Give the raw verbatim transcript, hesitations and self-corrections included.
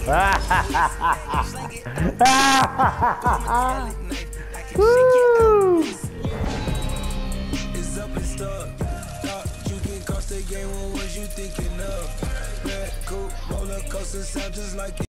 Woo! It's up and stuck. Thought you can cost the game. What was you thinking of? Red coupe, roller coaster sound just like it.